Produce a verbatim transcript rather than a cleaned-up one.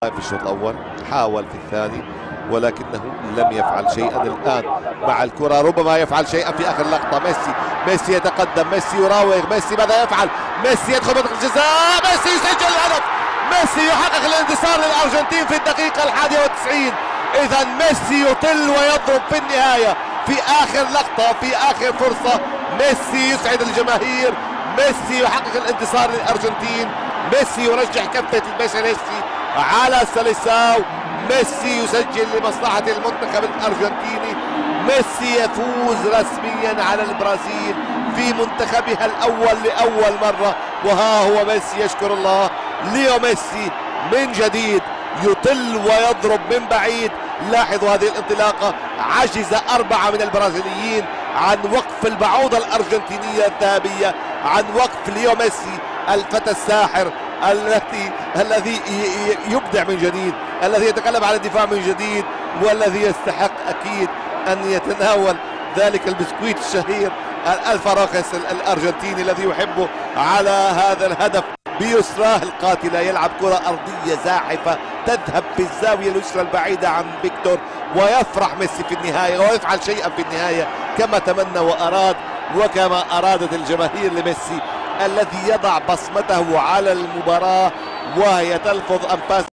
في الشوط الأول حاول في الثاني ولكنه لم يفعل شيئا. الآن مع الكرة ربما يفعل شيئا في آخر لقطة. ميسي ميسي يتقدم، ميسي يراوغ، ميسي ماذا يفعل؟ ميسي يدخل منطقة الجزاء، ميسي يسجل الهدف، ميسي يحقق الانتصار للأرجنتين في الدقيقة الحادية والتسعين. إذا ميسي يطل ويضرب في النهاية في آخر لقطة في آخر فرصة. ميسي يسعد الجماهير، ميسي يحقق الانتصار للأرجنتين، ميسي يرجح كفة البشريسي على سيليساو، ميسي يسجل لمصلحة المنتخب الأرجنتيني، ميسي يفوز رسميا على البرازيل في منتخبها الأول لأول مرة. وها هو ميسي يشكر الله. ليو ميسي من جديد يطل ويضرب من بعيد. لاحظوا هذه الانطلاقة، عجز أربعة من البرازيليين عن وقف البعوضة الأرجنتينية الذهبية، عن وقف ليو ميسي الفتى الساحر الذي الذي يبدع من جديد، الذي يتغلب على الدفاع من جديد، والذي يستحق أكيد أن يتناول ذلك البسكويت الشهير الفراخس الأرجنتيني الذي يحبه على هذا الهدف. بيسراه القاتلة يلعب كرة أرضية زاحفة تذهب في الزاوية اليسرى البعيدة عن فيكتور، ويفرح ميسي في النهاية ويفعل شيئا في النهاية كما تمنى وأراد وكما أرادت الجماهير لميسي الذي يضع بصمته على المباراة وهي تلفظ أنفاس.